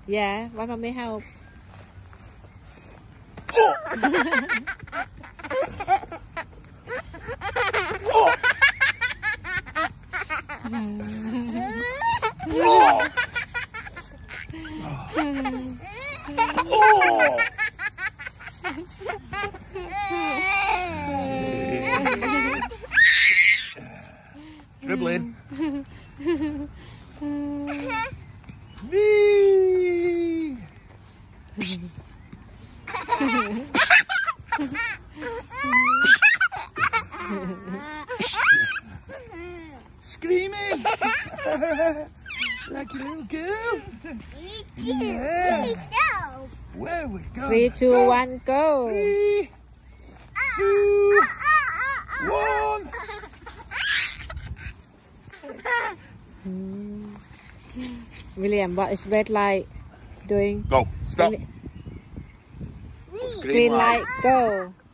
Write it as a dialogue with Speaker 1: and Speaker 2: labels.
Speaker 1: Yeah, what mommy help?
Speaker 2: Dribbling. Screaming like a little girl. Yeah. Where we go?
Speaker 1: 3, 2, 1, go.
Speaker 2: 3, 2, 1.
Speaker 1: William, what is red light doing?
Speaker 2: Go. Stop.
Speaker 1: Green light, go.